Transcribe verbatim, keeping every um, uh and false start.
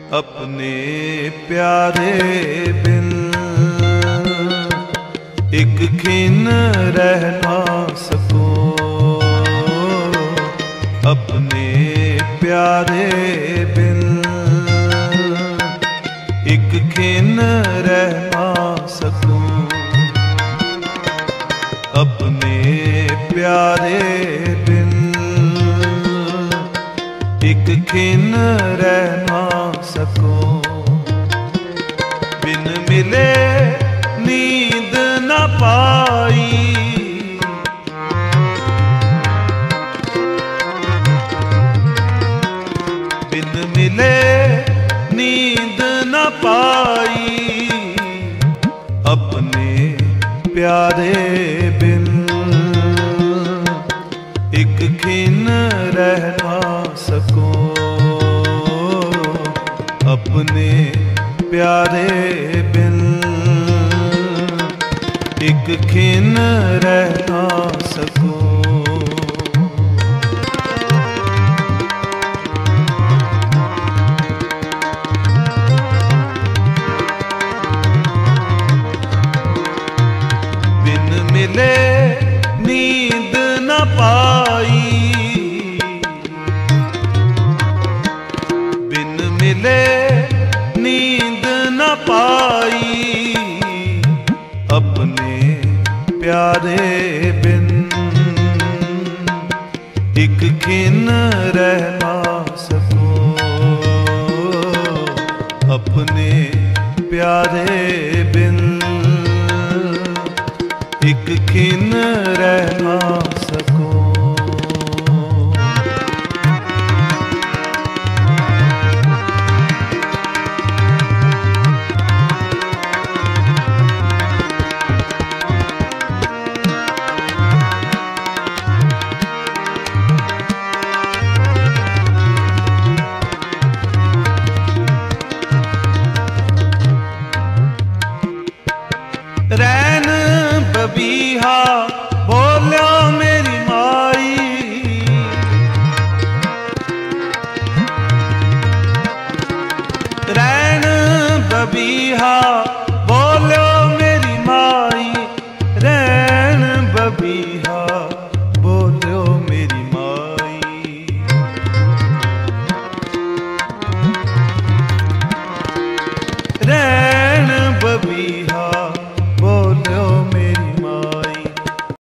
अपने प्यारे बिन एक खिन रह ना सकूं, अपने प्यारे बिन एक खिन रह ना सकूं, अपने प्यारे बिन एक खिन रह ना सकूं। बिन मिले नींद न पाई, बिन मिले नींद न पाई, अपने प्यारे बिन एक खिन रह ना सकूं, अपने प्यारे बिन एक खिन रह ना सकूं। बिन मिले नींद न पाई, बिन मिले नींद न पाई, अपने प्यारे बिन एक खिन रह ना सकूं, अपने प्यारे बिन एक खिन रह ना सकूं। रैन बबीहा बोलिया मेरी माई, रैन बबीहा